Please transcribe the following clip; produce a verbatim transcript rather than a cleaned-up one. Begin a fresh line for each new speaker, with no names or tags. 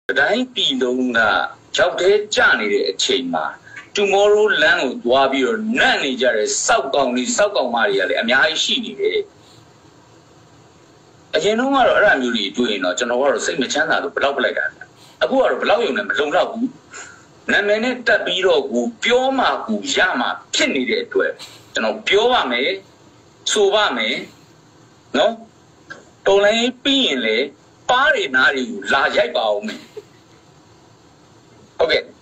တိုင်းပြည်လုံးကကြောက်တဲ့ကြနေတဲ့အချိန်မှာ tomorrow လမ်းကိုသွားပြီးတော့နတ်နေကြတဲ့စောက်ကောင်တွေစောက်ကောင်မတွေကလည်းအများကြီးရှိနေတယ်အရင်တော့ကတော့အဲ့ဒါမျိုးတွေတွေ့ရင်တော့ကျွန်တော်ကတော့စိတ်မချမ်းသာလို့ဘလောက်ပလိုက်တာအခုကတော့ဘလောက်ယုံနဲ့မလုံလောက်ဘူးနာမည်နဲ့တက်ပြီးတော့ကိုပြောမှကိုရမှဖြစ်နေတဲ့အတွက်ကျွန်တော်ပြောပါမယ်ဆိုပါမယ်နော်တော်လိုင်းပြီးရင်လေပါးတွေနားတွေကိုလာရိုက်ပါအောင်မယ်ဟုတ်ကဲ့